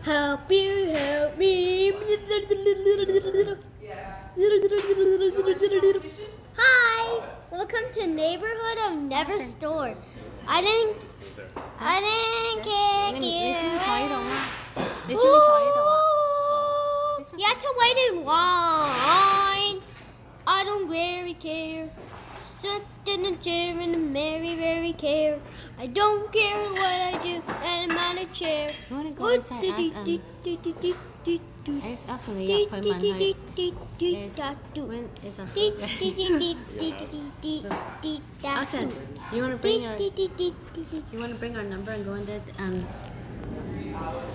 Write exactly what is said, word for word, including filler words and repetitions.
Help you, help me. Hi, welcome to neighborhood of Never Store. I didn't, I didn't kick you. Ooh, you have to wait in line. I don't really care. Sit in a chair and I'm very, very care. I don't care what I do and I'm on a chair. You want to go inside? Ask, um, ask actually, yeah, put my height. Yes. When is our food Austin, you want to bring our, you want to bring our number and go in there? Um,